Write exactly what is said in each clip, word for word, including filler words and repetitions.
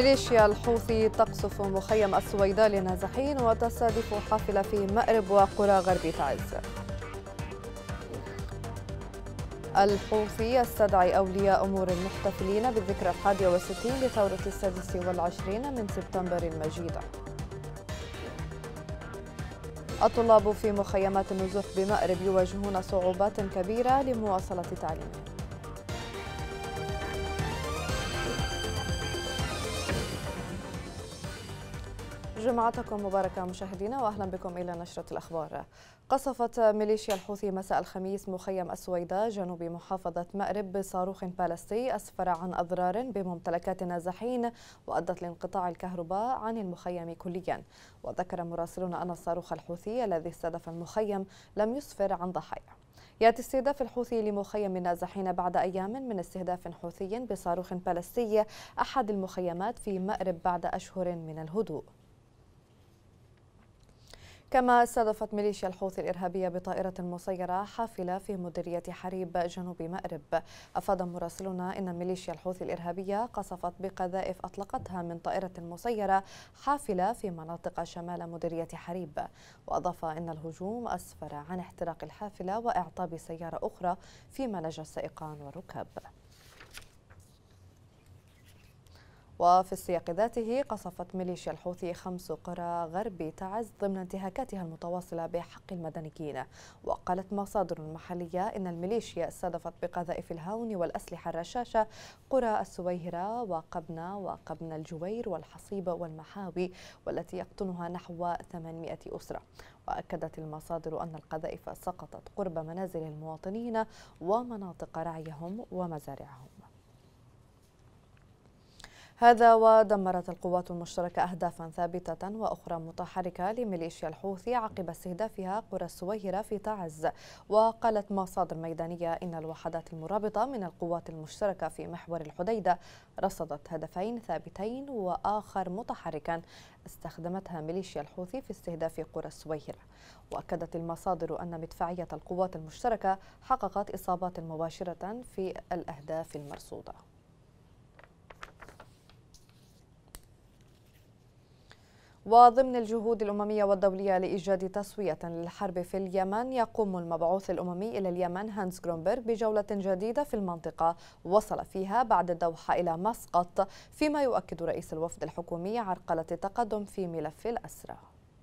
ميليشيا الحوثي تقصف مخيم السويداء للنازحين وتستهدف حافلة في مأرب وقرى غرب تعز. الحوثي يستدعي أولياء أمور المحتفلين بالذكرى الحادية والستين لثورة السادس والعشرين من سبتمبر المجيدة. الطلاب في مخيمات النزوح بمأرب يواجهون صعوبات كبيرة لمواصلة تعليمهم. جمعتكم مباركة مشاهدينا وأهلا بكم إلى نشرة الأخبار. قصفت ميليشيا الحوثي مساء الخميس مخيم السويداء جنوب محافظة مأرب بصاروخ بالستي أسفر عن أضرار بممتلكات النازحين وأدت لانقطاع الكهرباء عن المخيم كليا. وذكر مراسلون أن الصاروخ الحوثي الذي استهدف المخيم لم يسفر عن ضحايا. يأتي استهداف الحوثي لمخيم النازحين بعد أيام من استهداف حوثي بصاروخ بالستي أحد المخيمات في مأرب بعد أشهر من الهدوء. كما استهدفت ميليشيا الحوثي الإرهابية بطائرة مسيرة حافلة في مديرية حريب جنوب مأرب. أفاد مراسلنا أن ميليشيا الحوثي الإرهابية قصفت بقذائف أطلقتها من طائرة مسيرة حافلة في مناطق شمال مديرية حريب. وأضاف أن الهجوم أسفر عن احتراق الحافلة وإعطاب سيارة أخرى فيما نجا السائقان والركاب. وفي السياق ذاته قصفت ميليشيا الحوثي خمس قرى غرب تعز ضمن انتهاكاتها المتواصلة بحق المدنيين. وقالت مصادر محلية إن الميليشيا استهدفت بقذائف الهاون والأسلحة الرشاشة قرى السويهرة وقبنة وقبن الجوير والحصيب والمحاوي والتي يقطنها نحو ثمانمئة أسرة. وأكدت المصادر أن القذائف سقطت قرب منازل المواطنين ومناطق رعيهم ومزارعهم. هذا ودمرت القوات المشتركة أهدافا ثابتة وأخرى متحركة لميليشيا الحوثي عقب استهدافها قرى السويهرة في تعز. وقالت مصادر ميدانية إن الوحدات المرابطة من القوات المشتركة في محور الحديدة رصدت هدفين ثابتين وآخر متحركا استخدمتها ميليشيا الحوثي في استهداف قرى السويهرة. وأكدت المصادر أن مدفعية القوات المشتركة حققت إصابات مباشرة في الأهداف المرصودة. وضمن الجهود الأممية والدولية لإيجاد تسوية للحرب في اليمن يقوم المبعوث الأممي إلى اليمن هانس جرونبرغ بجولة جديدة في المنطقة وصل فيها بعد الدوحة إلى مسقط، فيما يؤكد رئيس الوفد الحكومي عرقلة التقدم في ملف الأسرى.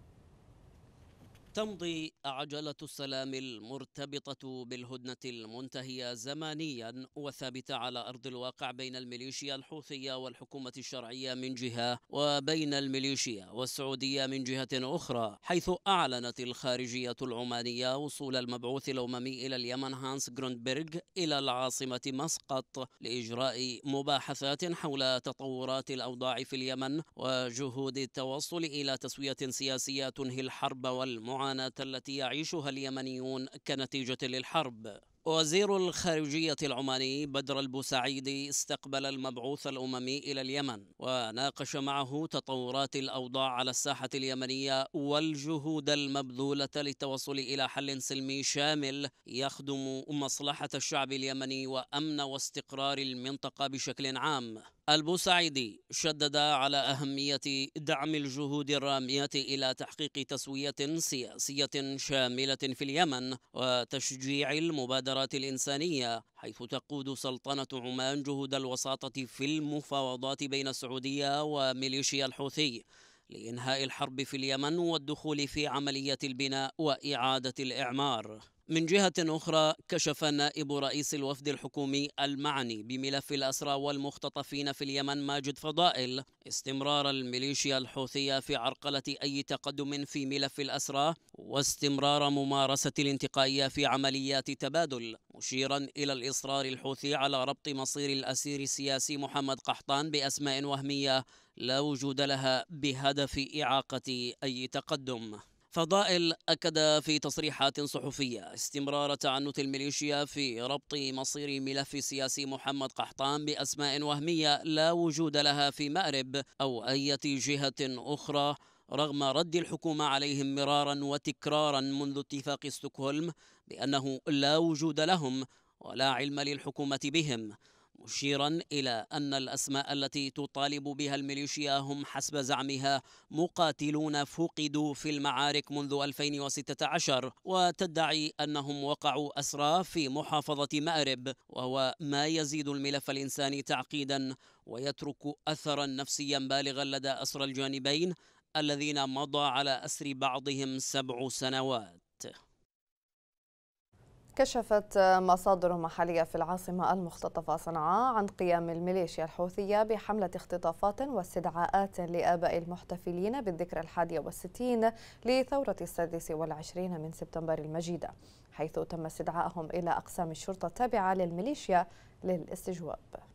تمضي عجلة السلام المرتبطة بالهدنة المنتهية زمانيا وثابتة على أرض الواقع بين الميليشيا الحوثية والحكومة الشرعية من جهة وبين الميليشيا والسعودية من جهة أخرى، حيث أعلنت الخارجية العمانية وصول المبعوث الأممي إلى اليمن هانس جرونبرغ إلى العاصمة مسقط لإجراء مباحثات حول تطورات الأوضاع في اليمن وجهود التوصل إلى تسوية سياسية تنهي الحرب والمعاناة المعاناة التي يعيشها اليمنيون كنتيجة للحرب. وزير الخارجية العماني بدر البوسعيدي استقبل المبعوث الأممي إلى اليمن وناقش معه تطورات الأوضاع على الساحة اليمنية والجهود المبذولة للتوصل إلى حل سلمي شامل يخدم مصلحة الشعب اليمني وأمن واستقرار المنطقة بشكل عام. البوسعيدي شدد على أهمية دعم الجهود الرامية إلى تحقيق تسوية سياسية شاملة في اليمن وتشجيع المبادرات الإنسانية، حيث تقود سلطنة عمان جهود الوساطة في المفاوضات بين السعودية وميليشيا الحوثي لإنهاء الحرب في اليمن والدخول في عملية البناء وإعادة الإعمار. من جهة أخرى، كشف نائب رئيس الوفد الحكومي المعني بملف الأسرى والمختطفين في اليمن ماجد فضائل استمرار الميليشيا الحوثية في عرقلة أي تقدم في ملف الأسرى واستمرار ممارسة الانتقائية في عمليات تبادل، مشيرا إلى الإصرار الحوثي على ربط مصير الأسير السياسي محمد قحطان بأسماء وهمية لا وجود لها بهدف إعاقة أي تقدم. فضائل أكد في تصريحات صحفية استمرار تعنت الميليشيا في ربط مصير ملف سياسي محمد قحطان بأسماء وهمية لا وجود لها في مأرب أو أي جهة أخرى، رغم رد الحكومة عليهم مرارا وتكرارا منذ اتفاق ستوكهولم بأنه لا وجود لهم ولا علم للحكومة بهم، مشيرا إلى أن الأسماء التي تطالب بها الميليشيا هم حسب زعمها مقاتلون فقدوا في المعارك منذ ألفين وستة عشر، وتدعي أنهم وقعوا أسرى في محافظة مأرب، وهو ما يزيد الملف الإنساني تعقيدا ويترك أثرا نفسيا بالغا لدى أسرى الجانبين الذين مضى على أسر بعضهم سبع سنوات. كشفت مصادر محلية في العاصمة المختطفة صنعاء عن قيام الميليشيا الحوثية بحملة اختطافات واستدعاءات لآباء المحتفلين بالذكرى الحادية والستين لثورة السادس والعشرين من سبتمبر المجيدة، حيث تم استدعائهم إلى أقسام الشرطة التابعة للميليشيا للاستجواب.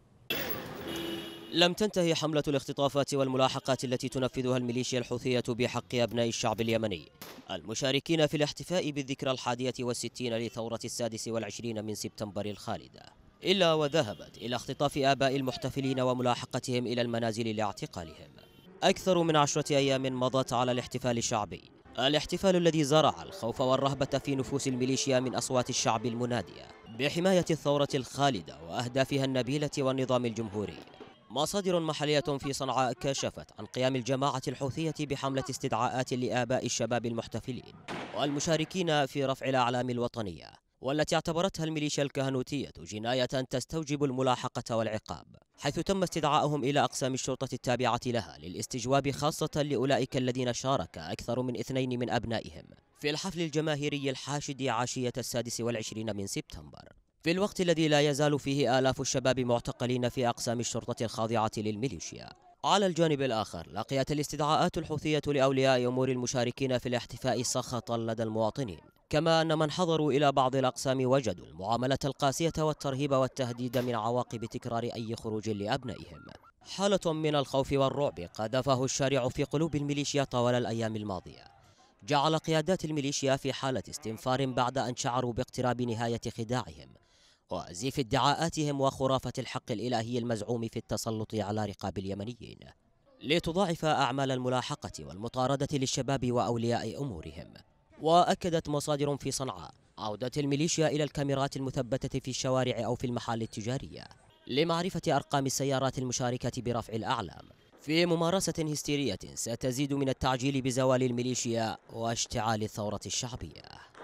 لم تنتهي حملة الاختطافات والملاحقات التي تنفذها الميليشيا الحوثية بحق أبناء الشعب اليمني المشاركين في الاحتفاء بالذكرى الحادية والستين لثورة السادس والعشرين من سبتمبر الخالدة، إلا وذهبت إلى اختطاف آباء المحتفلين وملاحقتهم إلى المنازل لاعتقالهم. أكثر من عشرة أيام مضت على الاحتفال الشعبي، الاحتفال الذي زرع الخوف والرهبة في نفوس الميليشيا من أصوات الشعب المنادية بحماية الثورة الخالدة وأهدافها النبيلة والنظام الجمهوري. مصادر محلية في صنعاء كشفت عن قيام الجماعة الحوثية بحملة استدعاءات لآباء الشباب المحتفلين والمشاركين في رفع الأعلام الوطنية، والتي اعتبرتها الميليشيا الكهنوتية جناية تستوجب الملاحقة والعقاب، حيث تم استدعائهم إلى أقسام الشرطة التابعة لها للاستجواب، خاصة لأولئك الذين شارك أكثر من اثنين من أبنائهم في الحفل الجماهيري الحاشد عشية السادس والعشرين من سبتمبر، في الوقت الذي لا يزال فيه آلاف الشباب معتقلين في أقسام الشرطة الخاضعة للميليشيا. على الجانب الآخر، لقيت الاستدعاءات الحوثية لأولياء أمور المشاركين في الاحتفاء سخطا لدى المواطنين، كما أن من حضروا إلى بعض الأقسام وجدوا المعاملة القاسية والترهيب والتهديد من عواقب تكرار أي خروج لأبنائهم. حالة من الخوف والرعب قذفه الشارع في قلوب الميليشيا طوال الأيام الماضية، جعل قيادات الميليشيا في حالة استنفار بعد أن شعروا باقتراب نهاية خداعهم وزيف ادعاءاتهم وخرافة الحق الإلهي المزعوم في التسلط على رقاب اليمنيين، لتضاعف أعمال الملاحقة والمطاردة للشباب وأولياء أمورهم. وأكدت مصادر في صنعاء عودة الميليشيا إلى الكاميرات المثبتة في الشوارع أو في المحال التجارية لمعرفة أرقام السيارات المشاركة برفع الأعلام، في ممارسة هستيرية ستزيد من التعجيل بزوال الميليشيا واشتعال الثورة الشعبية.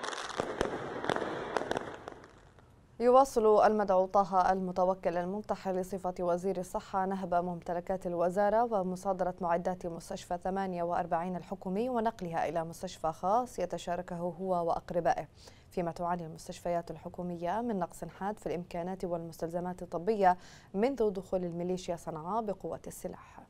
يواصل المدعو طه المتوكل المنتحل لصفة وزير الصحة نهب ممتلكات الوزارة ومصادرة معدات مستشفى ثمانية وأربعين الحكومي ونقلها إلى مستشفى خاص يتشاركه هو وأقربائه، فيما تعاني المستشفيات الحكومية من نقص حاد في الإمكانات والمستلزمات الطبية منذ دخول الميليشيا صنعاء بقوة السلاح.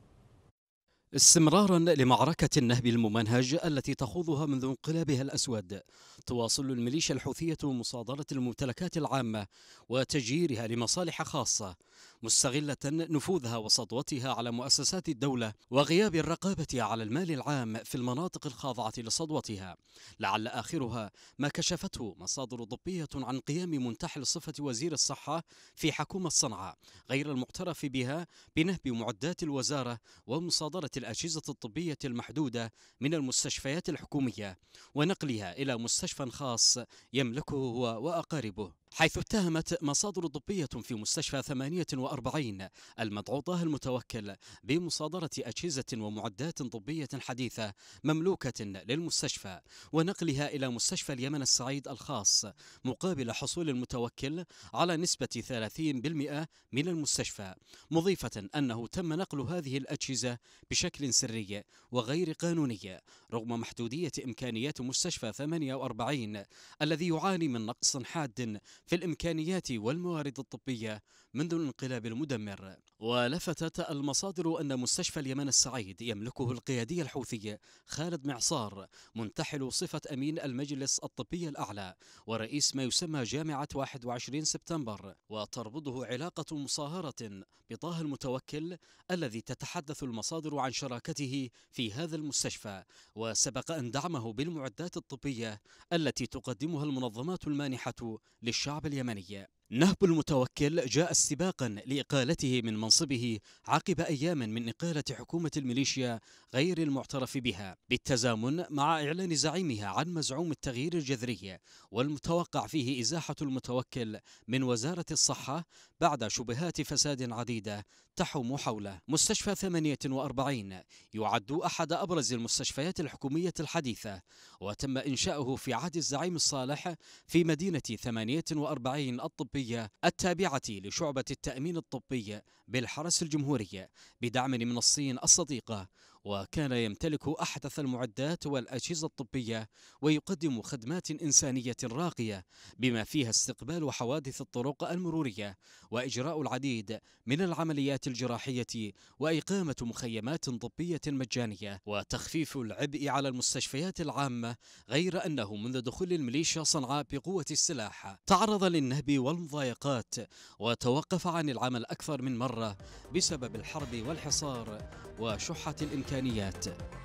استمرارا لمعركة النهب الممنهج التي تخوضها منذ انقلابها الأسود، تواصل الميليشيا الحوثية مصادرة الممتلكات العامة وتجييرها لمصالح خاصة، مستغلة نفوذها وسطوتها على مؤسسات الدولة وغياب الرقابة على المال العام في المناطق الخاضعة لسطوتها، لعل آخرها ما كشفته مصادر طبية عن قيام منتحل صفة وزير الصحة في حكومة صنعاء غير المعترف بها بنهب معدات الوزارة ومصادرة الأجهزة الطبية المحدودة من المستشفيات الحكومية ونقلها إلى مستشفى خاص يملكه هو وأقاربه، حيث اتهمت مصادر طبية في مستشفى ثمانية وأربعين المدعو طه المتوكل بمصادرة أجهزة ومعدات طبية حديثة مملوكة للمستشفى ونقلها إلى مستشفى اليمن السعيد الخاص، مقابل حصول المتوكل على نسبة ثلاثين بالمئة من المستشفى، مضيفة أنه تم نقل هذه الأجهزة بشكل سري وغير قانوني رغم محدودية إمكانيات مستشفى ثمانية وأربعين الذي يعاني من نقص حاد في الإمكانيات والموارد الطبية منذ الانقلاب المدمر. ولفتت المصادر أن مستشفى اليمن السعيد يملكه القيادي الحوثي خالد معصار منتحل صفة أمين المجلس الطبي الأعلى ورئيس ما يسمى جامعة واحد وعشرين سبتمبر، وتربطه علاقة مصاهرة بطه المتوكل الذي تتحدث المصادر عن شراكته في هذا المستشفى، وسبق أن دعمه بالمعدات الطبية التي تقدمها المنظمات المانحة للشعب اليمني. نهب المتوكل جاء استباقا لإقالته من منصبه عقب أيام من إقالة حكومة الميليشيا غير المعترف بها، بالتزامن مع إعلان زعيمها عن مزعوم التغيير الجذري والمتوقع فيه إزاحة المتوكل من وزارة الصحة بعد شبهات فساد عديدة تحوم حوله. مستشفى ثمانية وأربعين يعد أحد أبرز المستشفيات الحكومية الحديثة، وتم إنشاؤه في عهد الزعيم الصالح في مدينة ثمانية وأربعين الطبية التابعة لشعبة التأمين الطبي بالحرس الجمهوري بدعم من الصين الصديقة، وكان يمتلك أحدث المعدات والأجهزة الطبية ويقدم خدمات إنسانية راقية بما فيها استقبال حوادث الطرق المرورية وإجراء العديد من العمليات الجراحية وإقامة مخيمات طبية مجانية وتخفيف العبء على المستشفيات العامة، غير أنه منذ دخول الميليشيا صنعاء بقوة السلاح تعرض للنهب والمضايقات وتوقف عن العمل أكثر من مرة بسبب الحرب والحصار وشحة الإمكانيات.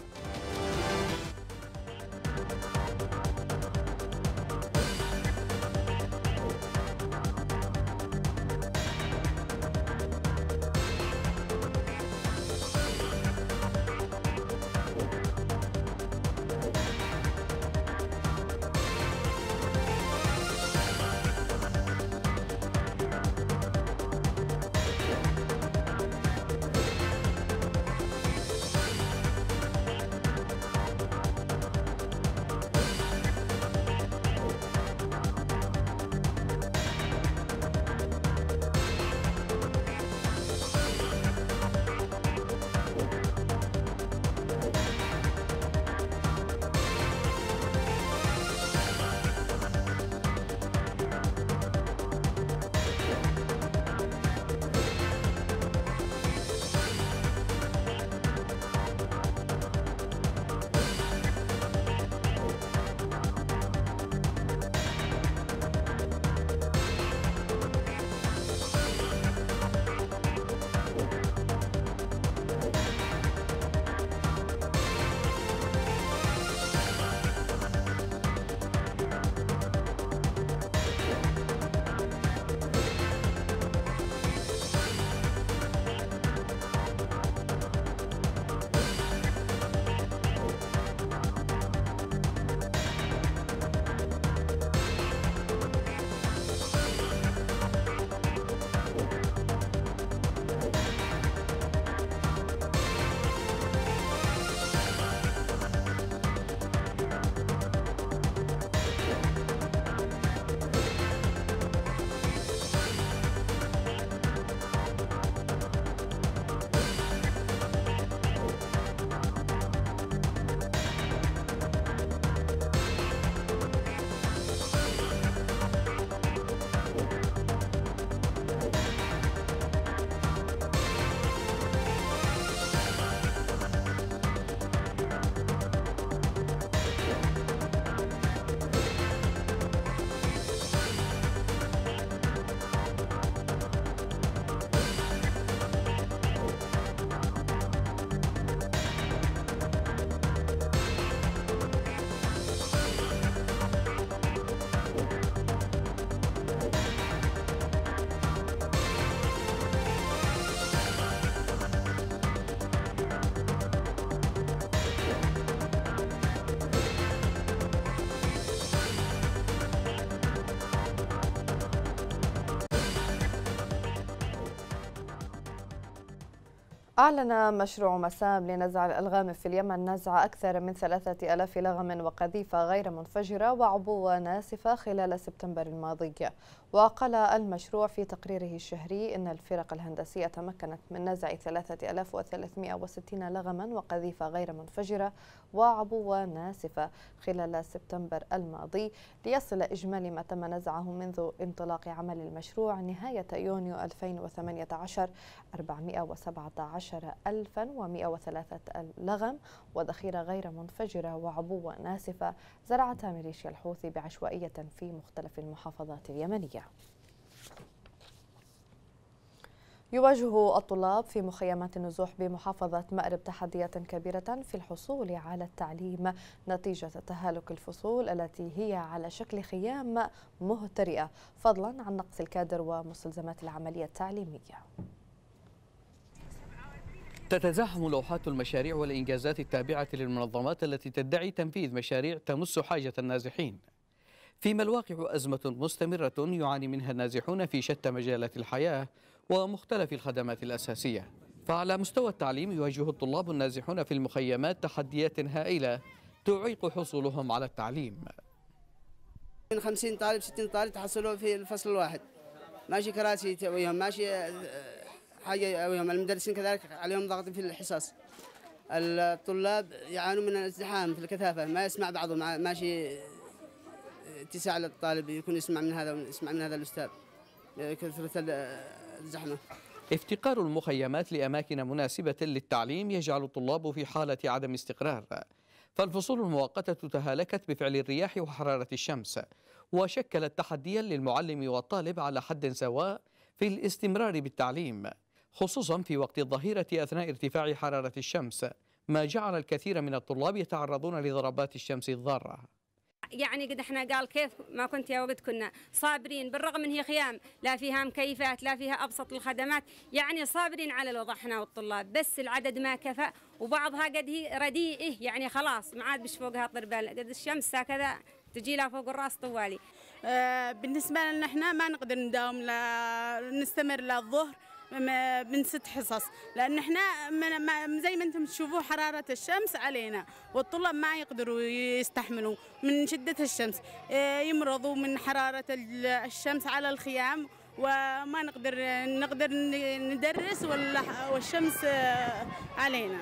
أعلن مشروع مسام لنزع الألغام في اليمن نزع أكثر من ثلاثة آلاف لغم وقذيفة غير منفجرة وعبوة ناسفة خلال سبتمبر الماضي. وقال المشروع في تقريره الشهري إن الفرق الهندسية تمكنت من نزع ثلاثة آلاف وثلاثمائة وستين لغما وقذيفة غير منفجرة وعبوة ناسفة خلال سبتمبر الماضي، ليصل إجمالي ما تم نزعه منذ انطلاق عمل المشروع نهاية يونيو ألفين وثمانية عشر أربعمائة وسبعة عشر ألفا ومائة وثلاثة لغم وذخيرة غير منفجرة وعبوة ناسفة زرعتها ميليشيا الحوثي بعشوائية في مختلف المحافظات اليمنية. يواجه الطلاب في مخيمات النزوح بمحافظة مأرب تحديات كبيرة في الحصول على التعليم نتيجة تهالك الفصول التي هي على شكل خيام مهترئة، فضلا عن نقص الكادر ومستلزمات العملية التعليمية. تتزاحم لوحات المشاريع والإنجازات التابعة للمنظمات التي تدعي تنفيذ مشاريع تمس حاجة النازحين، فيما الواقع أزمة مستمرة يعاني منها النازحون في شتى مجالات الحياة ومختلف الخدمات الأساسية. فعلى مستوى التعليم يواجه الطلاب النازحون في المخيمات تحديات هائلة تعيق حصولهم على التعليم. من خمسين طالب ستين طالب تحصلوا في الفصل الواحد، ماشي كراسي وياهم، ماشي حاجة وياهم، المدرسين كذلك عليهم ضغط في الحصص. الطلاب يعانون من الازدحام في الكثافة، ما يسمع بعضهم، ماشي اتساع للطالب يكون يسمع من هذا ويسمع من هذا الأستاذ، كثرة الزحمة. افتقار المخيمات لأماكن مناسبة للتعليم يجعل الطلاب في حالة عدم استقرار، فالفصول المؤقتة تهالكت بفعل الرياح وحرارة الشمس، وشكلت تحديا للمعلم والطالب على حد سواء في الاستمرار بالتعليم، خصوصا في وقت الظهيرة أثناء ارتفاع حرارة الشمس، ما جعل الكثير من الطلاب يتعرضون لضربات الشمس الضارة. يعني قد احنا قال كيف ما كنت يا وقت كنا صابرين، بالرغم من هي خيام لا فيها مكيفات لا فيها ابسط الخدمات، يعني صابرين على الوضع احنا والطلاب، بس العدد ما كفى وبعضها قد هي رديئه، يعني خلاص ما عاد بش فوقها طربال، قد الشمس هكذا تجي لها فوق الراس طوالي. آه بالنسبه لنا احنا ما نقدر نداوم لا نستمر للظهر من ست حصص، لأن احنا من زي ما انتم تشوفوا حرارة الشمس علينا، والطلاب ما يقدروا يستحملوا من شدة الشمس، يمرضوا من حرارة الشمس على الخيام، وما نقدر نقدر ندرس والشمس علينا.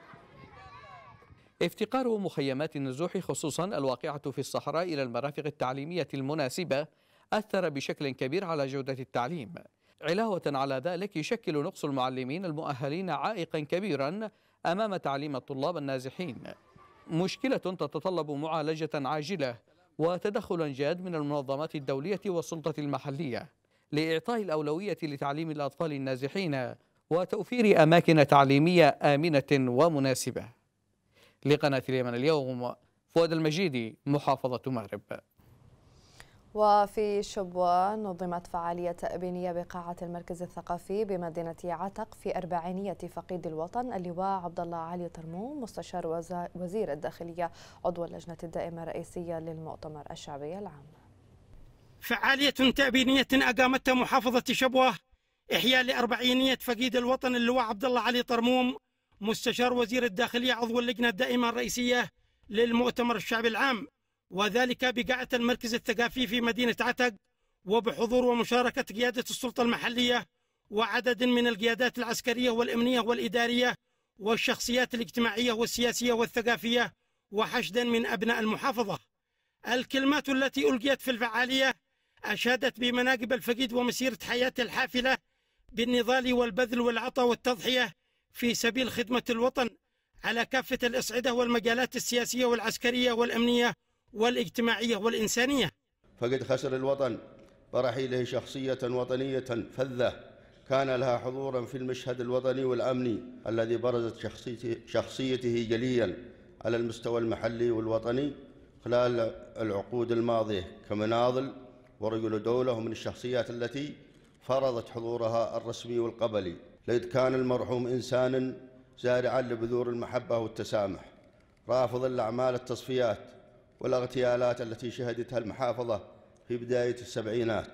افتقار مخيمات النزوح خصوصا الواقعة في الصحراء إلى المرافق التعليمية المناسبة أثر بشكل كبير على جودة التعليم. علاوة على ذلك يشكل نقص المعلمين المؤهلين عائقا كبيرا أمام تعليم الطلاب النازحين، مشكلة تتطلب معالجة عاجلة وتدخلا جاد من المنظمات الدولية والسلطة المحلية لإعطاء الأولوية لتعليم الأطفال النازحين وتوفير أماكن تعليمية آمنة ومناسبة. لقناة اليمن اليوم، فؤاد المجيدي، محافظة مأرب. وفي شبوة نظمت فعالية تأبينية بقاعة المركز الثقافي بمدينة عتق في أربعينية فقيد الوطن اللواء عبد الله علي طرموم مستشار وزير الداخلية عضو اللجنة الدائمة الرئيسية للمؤتمر الشعبي العام. فعالية تأبينية أقامتها محافظة شبوة إحياء لأربعينية فقيد الوطن اللواء عبد الله علي طرموم مستشار وزير الداخلية عضو اللجنة الدائمة الرئيسية للمؤتمر الشعبي العام، وذلك بقاعة المركز الثقافي في مدينة عتق، وبحضور ومشاركة قيادة السلطة المحلية وعدد من القيادات العسكرية والأمنية والإدارية والشخصيات الاجتماعية والسياسية والثقافية وحشدا من أبناء المحافظة. الكلمات التي ألقيت في الفعالية أشادت بمناقب الفقيد ومسيرة حياته الحافلة بالنضال والبذل والعطاء والتضحية في سبيل خدمة الوطن على كافة الأصعدة والمجالات السياسية والعسكرية والأمنية والاجتماعية والإنسانية. فقد خسر الوطن برحيله شخصية وطنية فذة كان لها حضورا في المشهد الوطني والأمني الذي برزت شخصيته, شخصيته جليا على المستوى المحلي والوطني خلال العقود الماضية كمناضل ورجل دولة، ومن الشخصيات التي فرضت حضورها الرسمي والقبلي، لقد كان المرحوم إنسانا زارعا لبذور المحبة والتسامح، رافضا لأعمال التصفيات والاغتيالات التي شهدتها المحافظة في بداية السبعينات.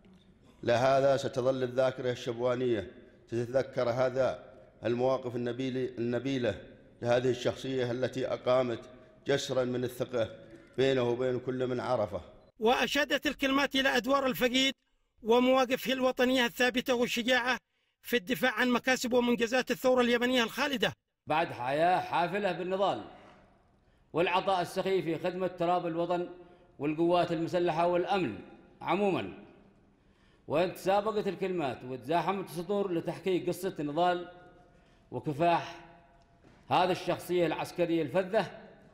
لهذا ستظل الذاكرة الشبوانية تتذكر هذا المواقف النبيلة لهذه الشخصية التي أقامت جسرا من الثقة بينه وبين كل من عرفه. وأشادت الكلمات إلى أدوار الفقيد ومواقفه الوطنية الثابتة والشجاعة في الدفاع عن مكاسب ومنجزات الثورة اليمنية الخالدة. بعد حياة حافلة بالنضال والعطاء السخي في خدمة تراب الوطن والقوات المسلحة والأمن عموما، وإن تسابقت الكلمات وتزاحمت السطور لتحقيق قصة نضال وكفاح هذه الشخصية العسكرية الفذة،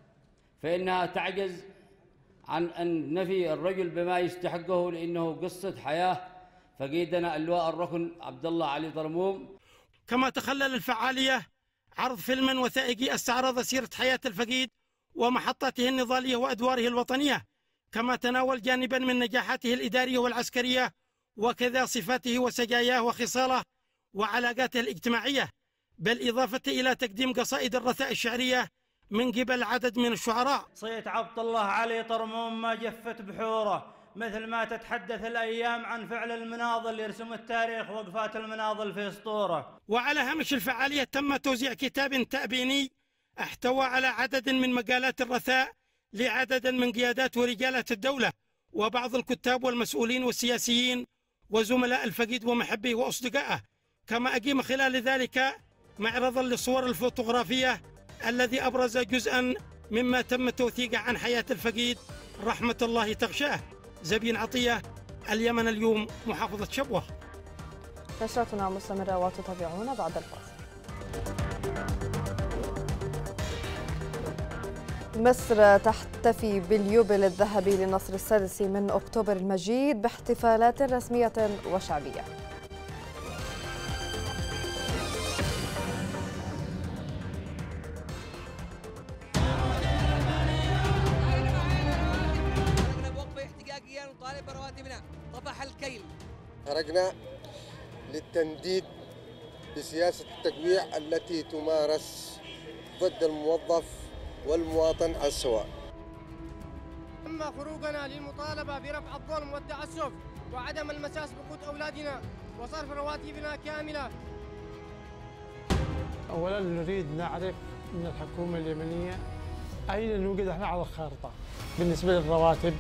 فإنها تعجز عن أن نفي الرجل بما يستحقه، لأنه قصة حياة فقيدنا اللواء الركن عبد الله علي طرموم. كما تخلل الفعالية عرض فيلم وثائقي استعرض سيرة حياة الفقيد ومحطته النضالية وأدواره الوطنية، كما تناول جانبا من نجاحاته الإدارية والعسكرية وكذا صفاته وسجاياه وخصاله وعلاقاته الاجتماعية، بل إضافة إلى تقديم قصائد الرثاء الشعرية من قبل عدد من الشعراء. صيت عبد الله علي طرموم ما جفت بحوره، مثل ما تتحدث الأيام عن فعل المناضل يرسم التاريخ وقفات المناضل في أسطوره. وعلى هامش الفعالية تم توزيع كتاب تأبيني احتوى على عدد من مقالات الرثاء لعدد من قيادات ورجالة الدولة وبعض الكتاب والمسؤولين والسياسيين وزملاء الفقيد ومحبيه وأصدقائه، كما أقيم خلال ذلك معرضا للصور الفوتوغرافية الذي أبرز جزءا مما تم توثيقه عن حياة الفقيد رحمة الله تغشاه. زبين عطية، اليمن اليوم، محافظة شبوة. نشرتنا مستمرة وتتابعونا بعد الفاصل. مصر تحتفي باليوبيل الذهبي للنصر السادس من أكتوبر المجيد باحتفالات رسمية وشعبية. نطالب برواتبنا، طفح الكيل. خرجنا للتنديد بسياسة التجويع التي تمارس ضد الموظف والمواطن على السواء. أما خروجنا للمطالبة برفع الظلم والتعسف وعدم المساس بقوت أولادنا وصرف رواتبنا كاملة. أولا نريد نعرف من الحكومة اليمنية أين نوجد احنا على الخارطة بالنسبة للرواتب.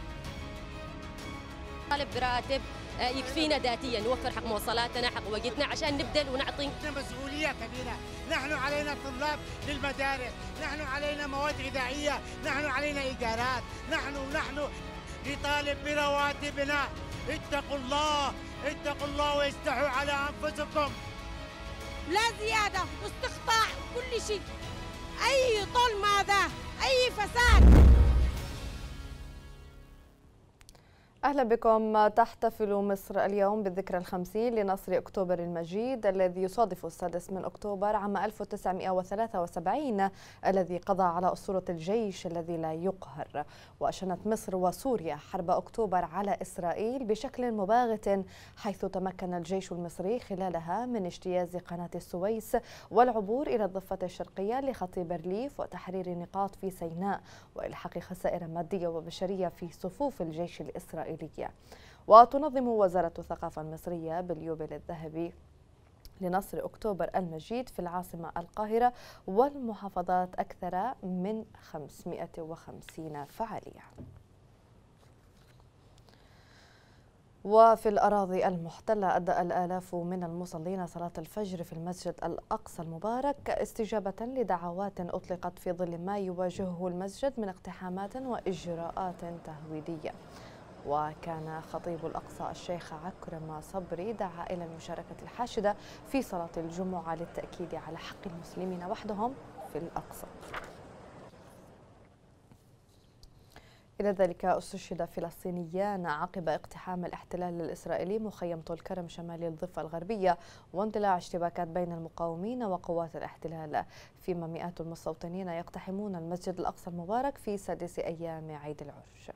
طالب براتب يكفينا ذاتيا، نوفر حق مواصلاتنا، حق وقتنا عشان نبذل ونعطي. مسؤولية كبيرة، نحن علينا طلاب للمدارس، نحن علينا مواد غذائية، نحن علينا إيجارات، نحن نحن نطالب برواتبنا. اتقوا الله، اتقوا الله واستحوا على أنفسكم. لا زيادة واستقطاع كل شيء، أي طول ماذا، أي فساد. أهلا بكم. تحتفل مصر اليوم بالذكرى الخمسين لنصر أكتوبر المجيد الذي يصادف السادس من أكتوبر عام ألف وتسعمئة وثلاثة وسبعين الذي قضى على أسطورة الجيش الذي لا يقهر. وأشنت مصر وسوريا حرب أكتوبر على إسرائيل بشكل مباغت، حيث تمكن الجيش المصري خلالها من اجتياز قناة السويس والعبور إلى الضفة الشرقية لخط بارليف وتحرير نقاط في سيناء وإلحاق خسائر مادية وبشرية في صفوف الجيش الإسرائيلي. وتنظم وزارة الثقافة المصرية باليوبيل الذهبي لنصر أكتوبر المجيد في العاصمة القاهرة والمحافظات أكثر من خمسمئة وخمسين فعالية. وفي الأراضي المحتلة أدى الآلاف من المصلين صلاة الفجر في المسجد الأقصى المبارك استجابة لدعوات أطلقت في ظل ما يواجهه المسجد من اقتحامات وإجراءات تهويدية. وكان خطيب الأقصى الشيخ عكرمة صبري دعا إلى المشاركة الحاشدة في صلاة الجمعة للتأكيد على حق المسلمين وحدهم في الأقصى. إلى ذلك استشهد فلسطينيان عقب اقتحام الاحتلال الإسرائيلي مخيم طول كرم شمال الضفة الغربية واندلاع اشتباكات بين المقاومين وقوات الاحتلال، فيما مئات المستوطنين يقتحمون المسجد الأقصى المبارك في سادس أيام عيد العرش.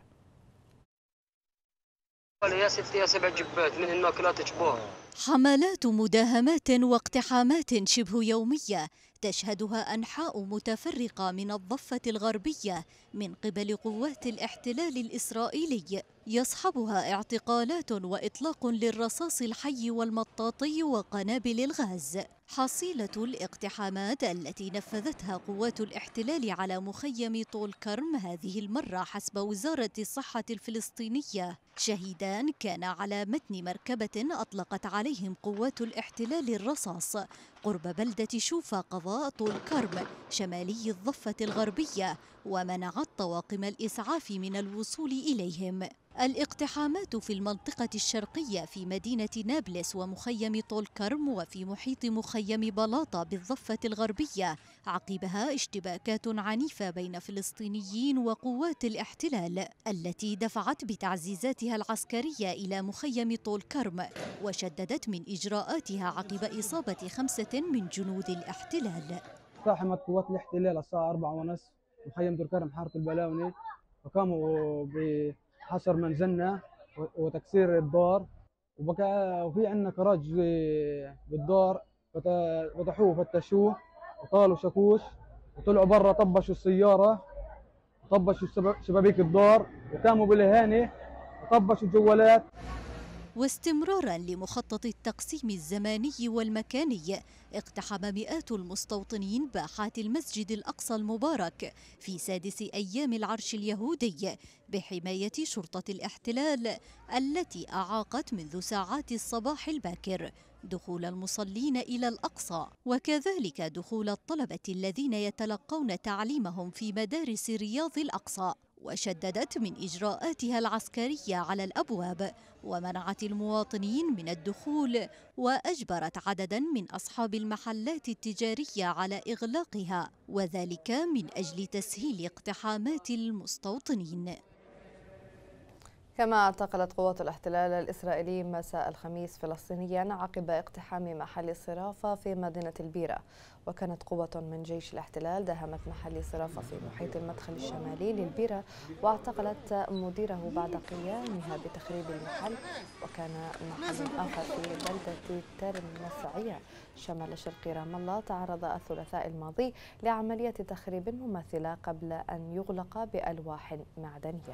يا ستي يا سبع جبات من الماكلات جبور. حملات مداهمات واقتحامات شبه يومية تشهدها أنحاء متفرقة من الضفة الغربية من قبل قوات الاحتلال الإسرائيلي، يصحبها اعتقالات وإطلاق للرصاص الحي والمطاطي وقنابل الغاز. حصيلة الاقتحامات التي نفذتها قوات الاحتلال على مخيم طول كرم هذه المرة حسب وزارة الصحة الفلسطينية شهيدان كان على متن مركبة أطلقت عليهم قوات الاحتلال الرصاص قرب بلدة شوفا قضاء طول كرم شمالي الضفة الغربية، ومنعت طواقم الإسعاف من الوصول إليهم. الاقتحامات في المنطقة الشرقية في مدينة نابلس ومخيم طول كرم وفي محيط مخيم بلاطة بالضفة الغربية، عقبها اشتباكات عنيفة بين فلسطينيين وقوات الاحتلال التي دفعت بتعزيزاتها العسكرية إلى مخيم طول كرم، وشددت من إجراءاتها عقب إصابة خمسة من جنود الاحتلال. اقتحمت قوات الاحتلال الساعة أربعة ونصف مخيم طول كرم حارة البلاوني، وقاموا ب حصر منزلنا وتكسير الدار، وبقى وفي عندنا كراج بالدار فتحوه وفتشوه وطالوا شاكوش وطلعوا برا طبشوا السياره وطبشوا شبابيك الدار وقاموا بالاهانه وطبشوا الجوالات. واستمرارا لمخطط التقسيم الزماني والمكاني، اقتحم مئات المستوطنين باحات المسجد الأقصى المبارك في سادس أيام العرش اليهودي بحماية شرطة الاحتلال التي أعاقت منذ ساعات الصباح الباكر دخول المصلين إلى الأقصى، وكذلك دخول الطلبة الذين يتلقون تعليمهم في مدارس رياض الأقصى، وشددت من إجراءاتها العسكرية على الأبواب ومنعت المواطنين من الدخول، وأجبرت عددا من أصحاب المحلات التجارية على إغلاقها، وذلك من أجل تسهيل اقتحامات المستوطنين. كما اعتقلت قوات الاحتلال الإسرائيلي مساء الخميس فلسطينيا عقب اقتحام محل صرافة في مدينة البيرة، وكانت قوة من جيش الاحتلال داهمت محل صرافة في محيط المدخل الشمالي للبيرة واعتقلت مديره بعد قيامها بتخريب المحل. وكان محل آخر في بلدة ترمسعية شمال شرق رام الله تعرض الثلاثاء الماضي لعملية تخريب مماثلة قبل أن يغلق بألواح معدنية.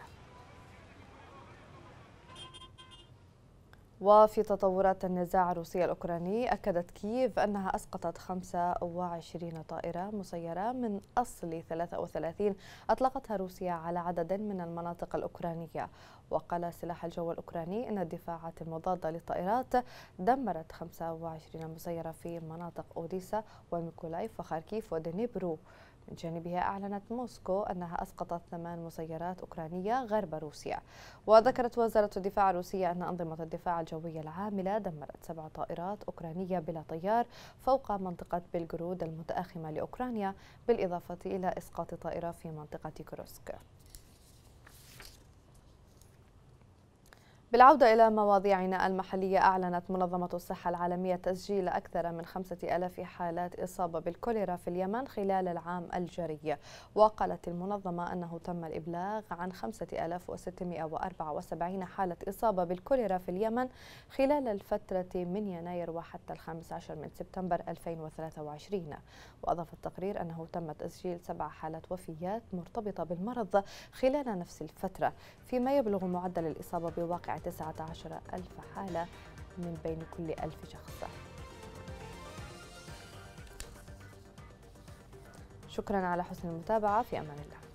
وفي تطورات النزاع الروسي الأوكراني، أكدت كييف أنها أسقطت خمسة وعشرين طائرة مسيرة من أصل ثلاثة وثلاثين أطلقتها روسيا على عدد من المناطق الأوكرانية. وقال سلاح الجو الأوكراني أن الدفاعات المضادة للطائرات دمرت خمسة وعشرين مسيرة في مناطق أوديسا وميكولايف وخاركيف ودنيبرو. من جانبها أعلنت موسكو أنها أسقطت ثمان مسيرات أوكرانية غرب روسيا. وذكرت وزارة الدفاع الروسية أن أنظمة الدفاع الجوية العاملة دمرت سبع طائرات أوكرانية بلا طيار فوق منطقة بلغرود المتأخمة لأوكرانيا، بالإضافة إلى إسقاط طائرة في منطقة كروسك. بالعودة إلى مواضيعنا المحلية، أعلنت منظمة الصحة العالمية تسجيل أكثر من خمسة آلاف حالات إصابة بالكوليرا في اليمن خلال العام الجاري. وقالت المنظمة أنه تم الإبلاغ عن خمسة آلاف وستمائة وأربعة وسبعين حالة إصابة بالكوليرا في اليمن خلال الفترة من يناير وحتى الخامس عشر من سبتمبر ألفين وثلاثة وعشرين. وأضاف التقرير أنه تم تسجيل سبع حالات وفيات مرتبطة بالمرض خلال نفس الفترة، فيما يبلغ معدل الإصابة بواقع تسعة عشر ألف حالة من بين كل ألف شخص. شكرا على حسن المتابعة، في أمان الله.